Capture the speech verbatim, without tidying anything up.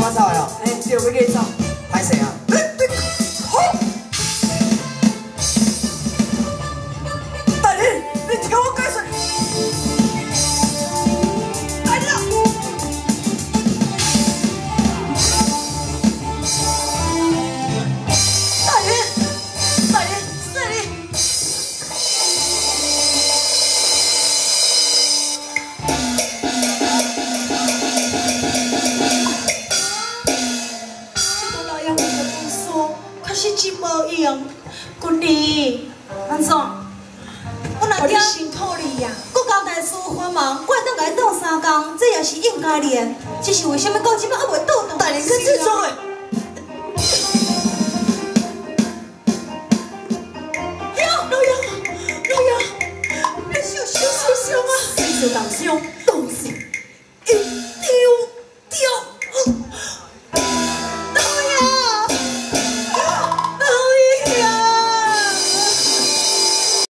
我走的哦。哎，对，要给你走，歹势啊。好。大人，你听我解释。来了。大人，大人，这里。 是真无用，君里安怎？我若惊心吐力呀！我交代师傅帮忙，我等甲伊斗三工，这也是应该的。只是为什么到即摆还袂倒动？ 大人，你这种诶。